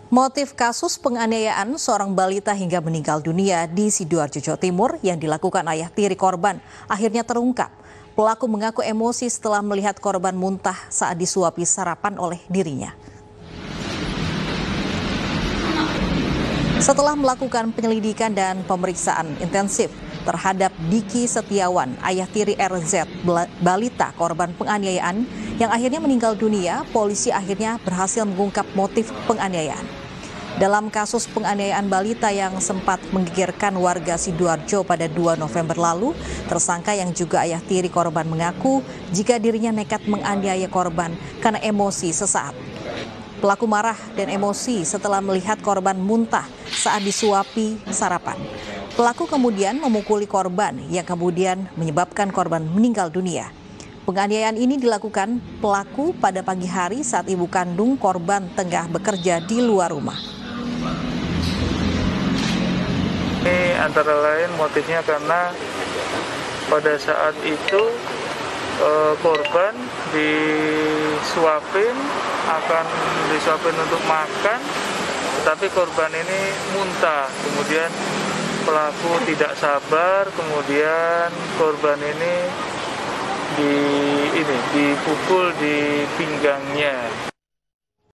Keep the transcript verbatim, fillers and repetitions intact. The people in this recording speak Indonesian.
Motif kasus penganiayaan seorang balita hingga meninggal dunia di Sidoarjo, Jawa Timur yang dilakukan ayah tiri korban akhirnya terungkap. Pelaku mengaku emosi setelah melihat korban muntah saat disuapi sarapan oleh dirinya. Setelah melakukan penyelidikan dan pemeriksaan intensif terhadap Diki Setiawan, ayah tiri R Z, balita korban penganiayaan yang akhirnya meninggal dunia, polisi akhirnya berhasil mengungkap motif penganiayaan. Dalam kasus penganiayaan balita yang sempat menggegerkan warga Sidoarjo pada dua November lalu, tersangka yang juga ayah tiri korban mengaku jika dirinya nekat menganiaya korban karena emosi sesaat. Pelaku marah dan emosi setelah melihat korban muntah saat disuapi sarapan. Pelaku kemudian memukuli korban yang kemudian menyebabkan korban meninggal dunia. Penganiayaan ini dilakukan pelaku pada pagi hari saat ibu kandung korban tengah bekerja di luar rumah. Ini antara lain motifnya karena pada saat itu eh, korban disuapin, akan disuapin untuk makan, tetapi korban ini muntah. Kemudian pelaku tidak sabar, kemudian korban ini di ini dipukul di pinggangnya.